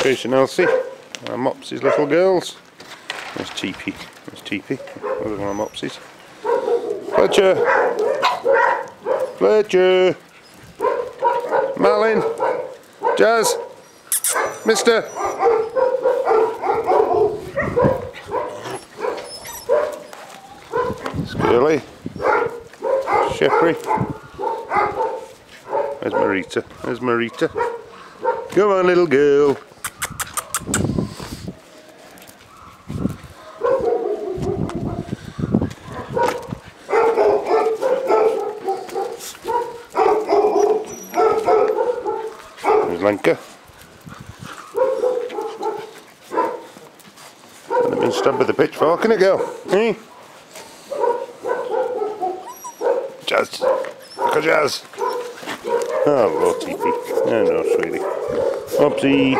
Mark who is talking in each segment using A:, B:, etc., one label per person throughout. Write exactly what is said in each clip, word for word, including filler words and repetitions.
A: Trace and Elsie, our Mopsy's little girls. There's Tipi, there's Tipi, another one of Mopsy's. Fletcher! Fletcher! Malin! Jazz! Mister! It's Curley. Shepry. There's Marita. There's Marita. Come on, little girl. There's Lenka. Hasn't been stabbed with a pitchfork, can it, girl? Eh? Jazz. Look at Jazz. Oh, Lord, Tipi. Oh, no, sweetie. Oopsie.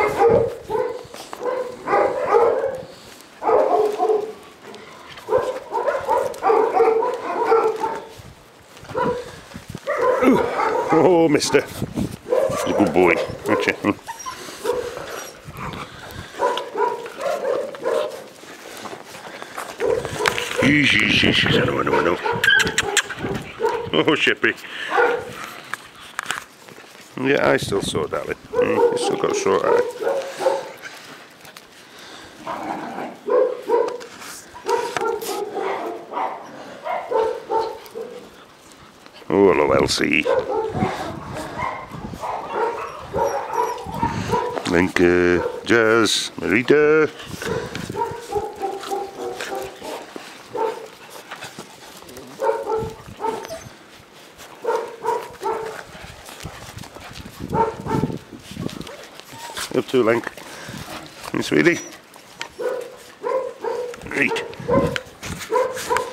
A: Ooh. Oh, mister. He's a good boy, aren't you? Yeesh, yeesh, yeesh. I know, I know, I know. Oh, Shepry. Yeah, I still saw darling. Mm, you still got a short eye. Oh, hello, Elsie. Lenka, Jazz, Marita. Up to Lenka. Hey, sweetie. Right.